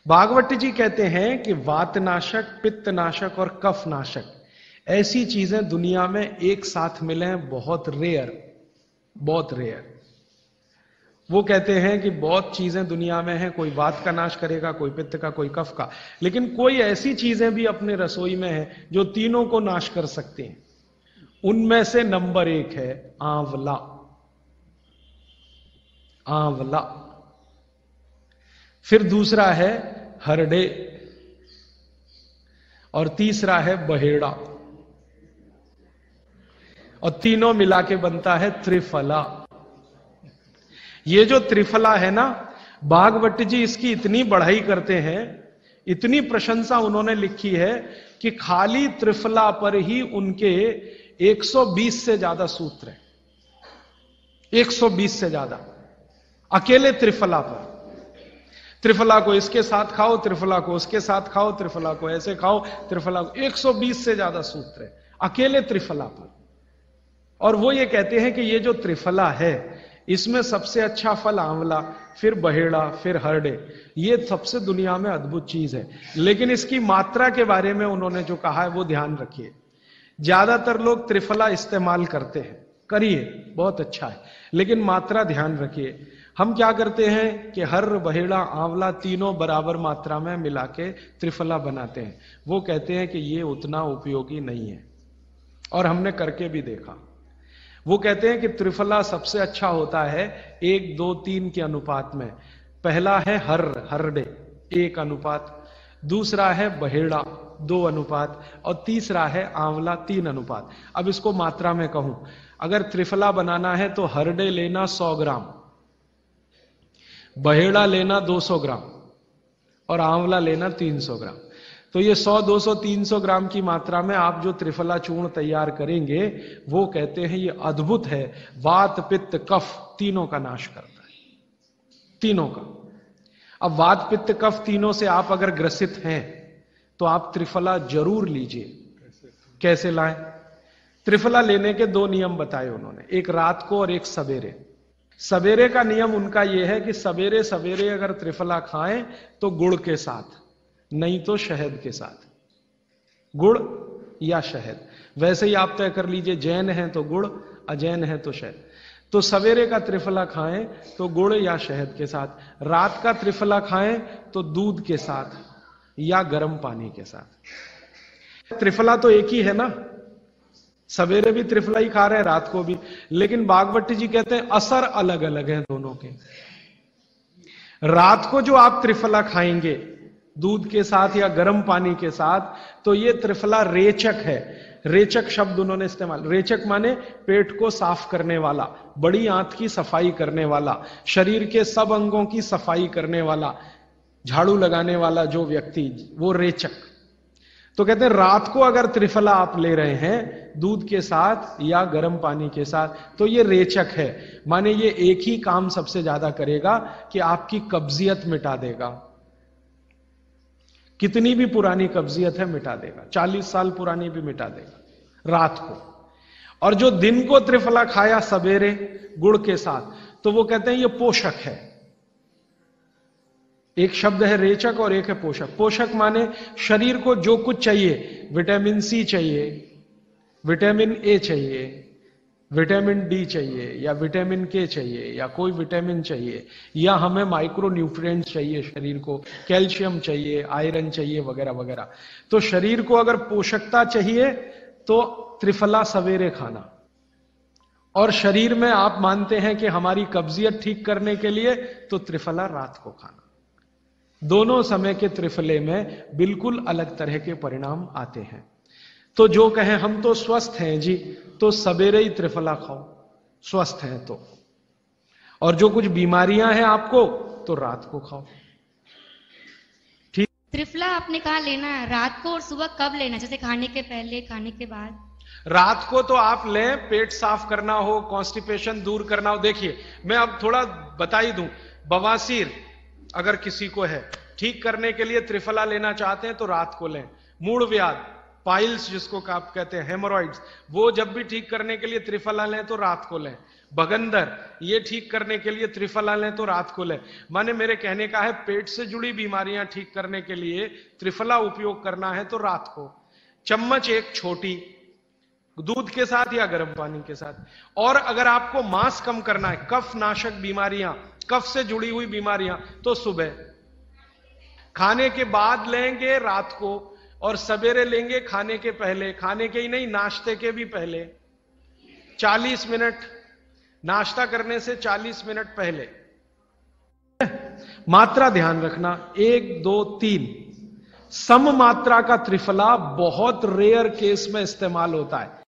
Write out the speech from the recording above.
भागवत जी कहते हैं कि वातनाशक, पित्तनाशक और कफनाशक ऐसी चीजें दुनिया में एक साथ मिले हैं, बहुत रेयर, बहुत रेयर। वो कहते हैं कि बहुत चीजें दुनिया में हैं, कोई वात का नाश करेगा, कोई पित्त का, कोई कफ का, लेकिन कोई ऐसी चीजें भी अपने रसोई में है जो तीनों को नाश कर सकती हैं। उनमें से नंबर 1 है आंवला। आंवला। फिर दूसरा है हरडे और तीसरा है बहेड़ा और तीनों मिला के बनता है त्रिफला। ये जो त्रिफला है ना, भागवत जी इसकी इतनी बढ़ाई करते हैं, इतनी प्रशंसा उन्होंने लिखी है कि खाली त्रिफला पर ही उनके 120 से ज्यादा सूत्र हैं। 120 से ज्यादा अकेले त्रिफला पर। त्रिफला को इसके साथ खाओ, त्रिफला को उसके साथ खाओ, त्रिफला को ऐसे खाओ, त्रिफला को 120 से ज्यादा सूत्र है अकेले त्रिफला पर। और वो ये कहते हैं कि ये जो त्रिफला है इसमें सबसे अच्छा फल आंवला, फिर बहेड़ा, फिर हरडे। ये सबसे दुनिया में अद्भुत चीज है। लेकिन इसकी मात्रा के बारे में उन्होंने जो कहा है वो ध्यान रखिए। ज्यादातर लोग त्रिफला इस्तेमाल करते हैं, करिए, बहुत अच्छा है, लेकिन मात्रा ध्यान रखिए। हम क्या करते हैं कि हर, बहेड़ा, आंवला तीनों बराबर मात्रा में मिला के त्रिफला बनाते हैं। वो कहते हैं कि ये उतना उपयोगी नहीं है, और हमने करके भी देखा। वो कहते हैं कि त्रिफला सबसे अच्छा होता है 1, 2, 3 के अनुपात में। पहला है हरडे 1 अनुपात, दूसरा है बहेड़ा 2 अनुपात और तीसरा है आंवला 3 अनुपात। अब इसको मात्रा में कहूं, अगर त्रिफला बनाना है तो हरडे लेना 100 ग्राम, बहेड़ा लेना 200 ग्राम और आंवला लेना 300 ग्राम। तो ये 100, 200, 300 ग्राम की मात्रा में आप जो त्रिफला चूर्ण तैयार करेंगे, वो कहते हैं ये अद्भुत है, वात, पित्त, कफ तीनों का नाश करता है, तीनों का। अब वात, पित्त, कफ तीनों से आप अगर ग्रसित हैं तो आप त्रिफला जरूर लीजिए। कैसे लाएं? त्रिफला लेने के 2 नियम बताए उन्होंने, एक रात को और एक सवेरे। सवेरे का नियम उनका यह है कि सवेरे सवेरे अगर त्रिफला खाएं तो गुड़ के साथ, नहीं तो शहद के साथ। गुड़ या शहद, वैसे ही आप तय कर लीजिए, जैन है तो गुड़, अजैन है तो शहद। तो सवेरे का त्रिफला खाएं तो गुड़ या शहद के साथ, रात का त्रिफला खाएं तो दूध के साथ या गर्म पानी के साथ। त्रिफला तो एक ही है ना, सवेरे भी त्रिफला ही खा रहे हैं, रात को भी। लेकिन भागवत जी कहते हैं असर अलग अलग है दोनों के। रात को जो आप त्रिफला खाएंगे दूध के साथ या गर्म पानी के साथ, तो ये त्रिफला रेचक है। रेचक शब्द उन्होंने इस्तेमाल, रेचक माने पेट को साफ करने वाला, बड़ी आंत की सफाई करने वाला, शरीर के सब अंगों की सफाई करने वाला, झाड़ू लगाने वाला जो व्यक्ति, वो रेचक। तो कहते हैं रात को अगर त्रिफला आप ले रहे हैं दूध के साथ या गर्म पानी के साथ, तो ये रेचक है, माने ये एक ही काम सबसे ज्यादा करेगा कि आपकी कब्जियत मिटा देगा। कितनी भी पुरानी कब्जियत है मिटा देगा, 40 साल पुरानी भी मिटा देगा रात को। और जो दिन को त्रिफला खाया सवेरे गुड़ के साथ, तो वो कहते हैं ये पोषक है। एक शब्द है रेचक और एक है पोषक। पोषक माने शरीर को जो कुछ चाहिए, विटामिन सी चाहिए, विटामिन ए चाहिए, विटामिन डी चाहिए, या विटामिन के चाहिए, या कोई विटामिन चाहिए, या हमें माइक्रो न्यूट्रिएंट्स चाहिए शरीर को, कैल्शियम चाहिए, आयरन चाहिए, वगैरह वगैरह। तो शरीर को अगर पोषकता चाहिए तो त्रिफला सवेरे खाना, और शरीर में आप मानते हैं कि हमारी कब्जियत ठीक करने के लिए तो त्रिफला रात को खाना। दोनों समय के त्रिफले में बिल्कुल अलग तरह के परिणाम आते हैं। तो जो कहें हम तो स्वस्थ हैं जी, तो सवेरे ही त्रिफला खाओ, स्वस्थ हैं तो। और जो कुछ बीमारियां हैं आपको, तो रात को खाओ। ठीक। त्रिफला आपने कहा लेना है रात को, और सुबह कब लेना, जैसे खाने के पहले, खाने के बाद? रात को तो आप लें, पेट साफ करना हो, कॉन्स्टिपेशन दूर करना हो। देखिए मैं अब थोड़ा बता ही दूं, बवासीर अगर किसी को है, ठीक करने के लिए त्रिफला लेना चाहते हैं तो रात को लें। मूढ़ व्याध पाइल्स जिसको आप कहते हैं, हेमोरॉइड्स, वो जब भी ठीक करने के लिए त्रिफला लें तो रात को लें। बगंदर, ये ठीक करने के लिए त्रिफला लें तो रात को लें। माने मेरे कहने का है, पेट से जुड़ी बीमारियां ठीक करने के लिए त्रिफला उपयोग करना है तो रात को। चम्मच एक छोटी, दूध के साथ या गर्म पानी के साथ। और अगर आपको मांस कम करना है, कफ नाशक बीमारियां, कफ से जुड़ी हुई बीमारियां, तो सुबह खाने के बाद लेंगे रात को, और सवेरे लेंगे खाने के पहले, खाने के ही नहीं नाश्ते के भी पहले 40 मिनट, नाश्ता करने से 40 मिनट पहले। मात्रा ध्यान रखना, 1 2 3। सम मात्रा का त्रिफला बहुत रेयर केस में इस्तेमाल होता है।